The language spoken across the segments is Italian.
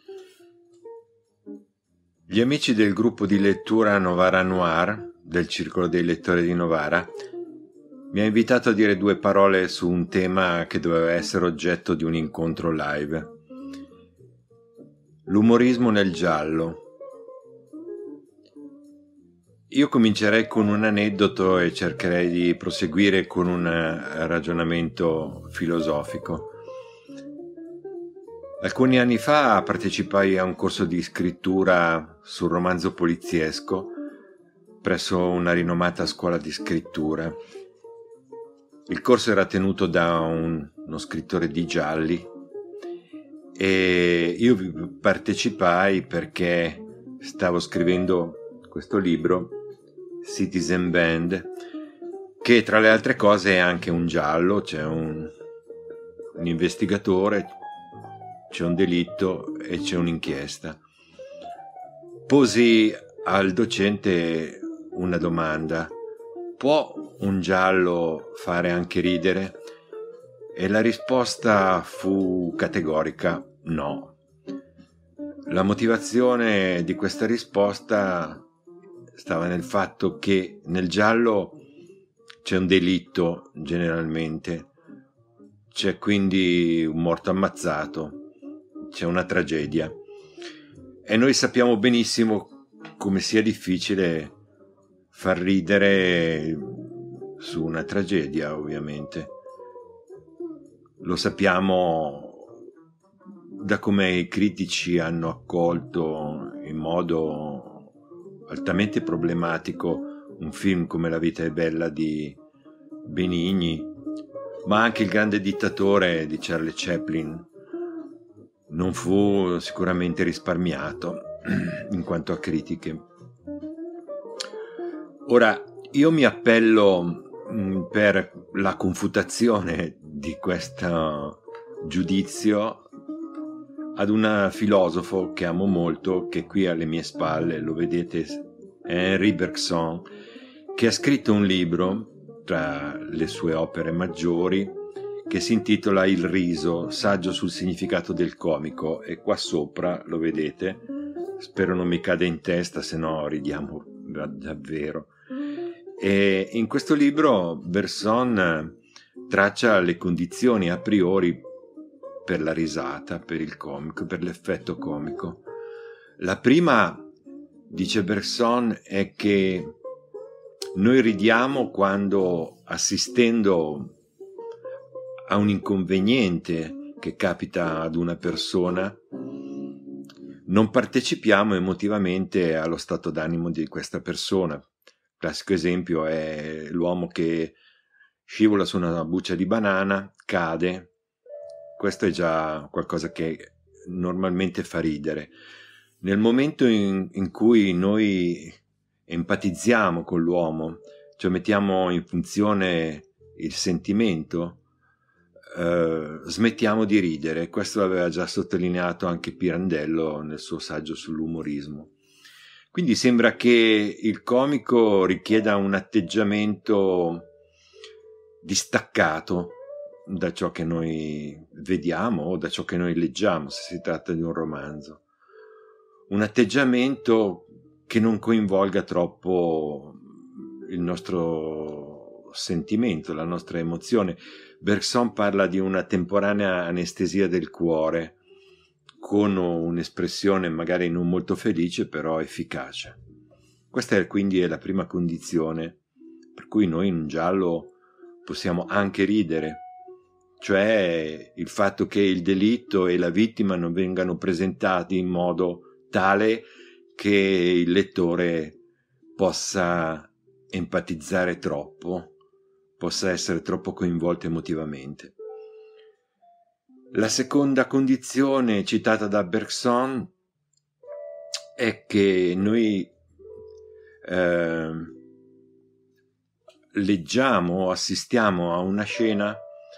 Gli amici del gruppo di lettura Novara Noir, del Circolo dei Lettori di Novara, mi ha invitato a dire due parole su un tema che doveva essere oggetto di un incontro live. L'umorismo nel giallo. Io comincerei con un aneddoto e cercherei di proseguire con un ragionamento filosofico. Alcuni anni fa partecipai a un corso di scrittura sul romanzo poliziesco presso una rinomata scuola di scrittura. Il corso era tenuto da uno scrittore di gialli e io partecipai perché stavo scrivendo questo libro, Citizen Band, che tra le altre cose è anche un giallo. C'è un investigatore, c'è un delitto e c'è un'inchiesta. Posi al docente una domanda: può un giallo fare anche ridere? E la risposta fu categorica: no. La motivazione di questa risposta stava nel fatto che nel giallo c'è un delitto, generalmente, c'è quindi un morto ammazzato, c'è una tragedia, e noi sappiamo benissimo come sia difficile far ridere su una tragedia, ovviamente. Lo sappiamo da come i critici hanno accolto in modo altamente problematico un film come La vita è bella di Benigni, ma anche Il grande dittatore di Charlie Chaplin non fu sicuramente risparmiato in quanto a critiche. Ora, io mi appello per la confutazione di questo giudizio ad un filosofo che amo molto, che qui alle mie spalle, lo vedete, è Henri Bergson, che ha scritto un libro tra le sue opere maggiori che si intitola Il riso, saggio sul significato del comico, e qua sopra lo vedete, spero non mi cade in testa, se no ridiamo davvero. E in questo libro Bergson traccia le condizioni a priori per la risata, per il comico, per l'effetto comico. La prima, dice Bergson, è che noi ridiamo quando, assistendo a un inconveniente che capita ad una persona, non partecipiamo emotivamente allo stato d'animo di questa persona. Classico esempio è l'uomo che scivola su una buccia di banana, cade. Questo è già qualcosa che normalmente fa ridere. Nel momento in cui noi empatizziamo con l'uomo, cioè mettiamo in funzione il sentimento, smettiamo di ridere. Questo l'aveva già sottolineato anche Pirandello nel suo saggio sull'umorismo. Quindi sembra che il comico richieda un atteggiamento distaccato da ciò che noi vediamo o da ciò che noi leggiamo, se si tratta di un romanzo. Un atteggiamento che non coinvolga troppo il nostro sentimento, la nostra emozione. Bergson parla di una temporanea anestesia del cuore, con un'espressione magari non molto felice, però efficace. Questa quindi è la prima condizione per cui noi in un giallo possiamo anche ridere, cioè il fatto che il delitto e la vittima non vengano presentati in modo tale che il lettore possa empatizzare troppo, possa essere troppo coinvolto emotivamente. La seconda condizione citata da Bergson è che noi leggiamo o assistiamo a una scena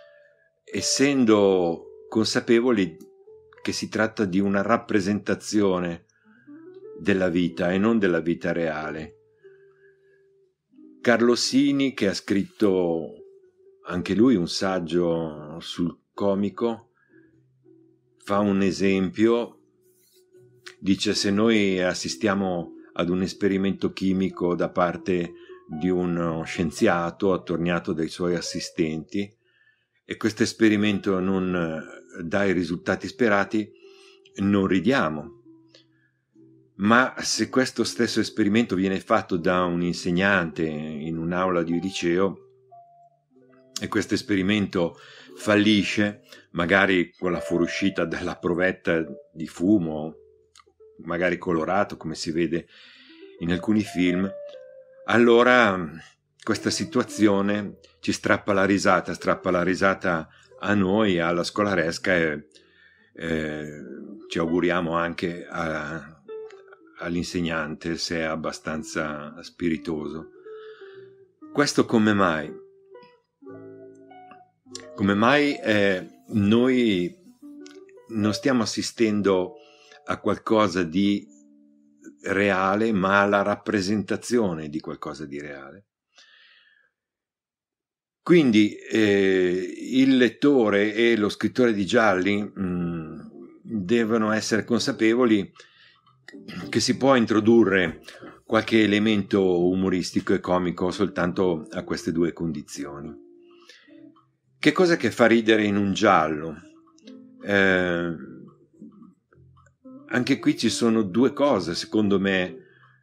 essendo consapevoli che si tratta di una rappresentazione della vita e non della vita reale. Carlo Sini, che ha scritto anche lui un saggio sul comico, fa un esempio Dice: se noi assistiamo ad un esperimento chimico da parte di uno scienziato attorniato dai suoi assistenti e questo esperimento non dà i risultati sperati, non ridiamo. Ma se questo stesso esperimento viene fatto da un insegnante in un'aula di liceo e questo esperimento fallisce, magari con la fuoriuscita della provetta di fumo, magari colorato come si vede in alcuni film, allora questa situazione ci strappa la risata a noi, alla scolaresca, e ci auguriamo anche all'insegnante, se è abbastanza spiritoso. Questo come mai? Come mai noi non stiamo assistendo a qualcosa di reale, ma alla rappresentazione di qualcosa di reale? Quindi il lettore e lo scrittore di gialli devono essere consapevoli che si può introdurre qualche elemento umoristico e comico soltanto a queste due condizioni. Che cosa che fa ridere in un giallo? Anche qui ci sono due cose, secondo me,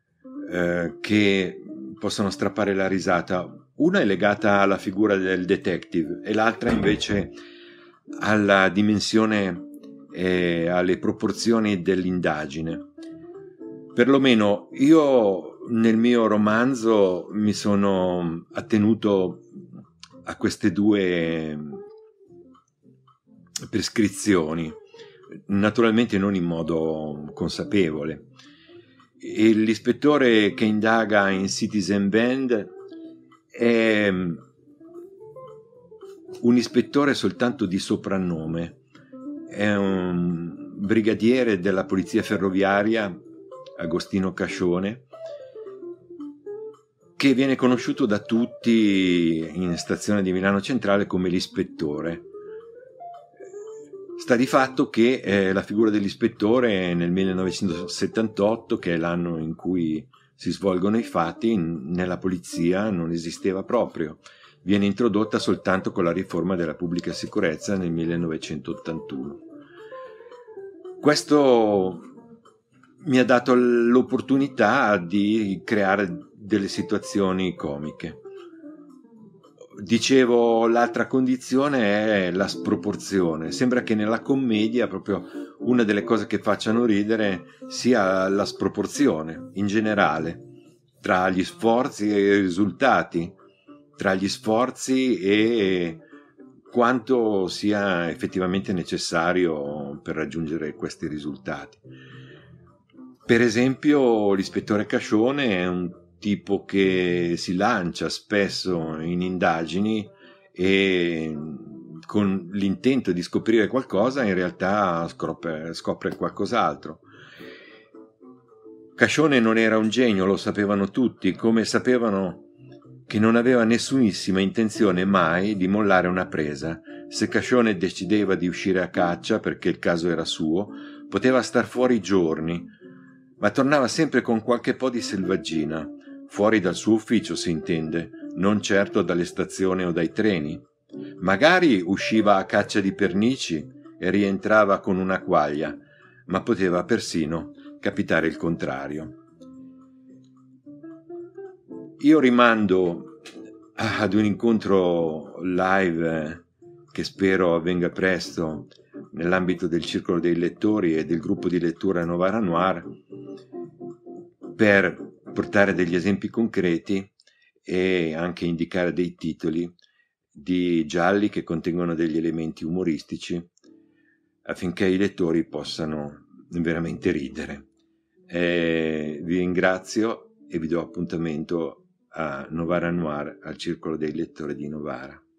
che possono strappare la risata. Una è legata alla figura del detective e l'altra invece alla dimensione e alle proporzioni dell'indagine. Perlomeno io nel mio romanzo mi sono attenuto a queste due prescrizioni, naturalmente non in modo consapevole. E l'ispettore che indaga in Citizen Band è un ispettore soltanto di soprannome, è un brigadiere della polizia ferroviaria, Agostino Cascione, che viene conosciuto da tutti in stazione di Milano Centrale come l'ispettore. Sta di fatto che la figura dell'ispettore nel 1978, che è l'anno in cui si svolgono i fatti, nella polizia non esisteva proprio. Viene introdotta soltanto con la riforma della pubblica sicurezza nel 1981. Questo mi ha dato l'opportunità di creare delle situazioni comiche. Dicevo, l'altra condizione è la sproporzione. Sembra che nella commedia proprio una delle cose che facciano ridere sia la sproporzione in generale tra gli sforzi e i risultati, tra gli sforzi e quanto sia effettivamente necessario per raggiungere questi risultati. Per esempio, l'ispettore Cascione è un tipo che si lancia spesso in indagini e con l'intento di scoprire qualcosa in realtà scopre qualcos'altro. Cascione non era un genio, lo sapevano tutti, come sapevano che non aveva nessunissima intenzione mai di mollare una presa. Se Cascione decideva di uscire a caccia perché il caso era suo, poteva star fuori giorni, ma tornava sempre con qualche po' di selvaggina, fuori dal suo ufficio si intende, non certo dalle stazioni o dai treni. Magari usciva a caccia di pernici e rientrava con una quaglia, ma poteva persino capitare il contrario. Io rimando ad un incontro live che spero avvenga presto nell'ambito del Circolo dei Lettori e del gruppo di lettura Novara Noir per portare degli esempi concreti e anche indicare dei titoli di gialli che contengono degli elementi umoristici affinché i lettori possano veramente ridere. Vi ringrazio e vi do appuntamento a Novara Noir al Circolo dei Lettori di Novara.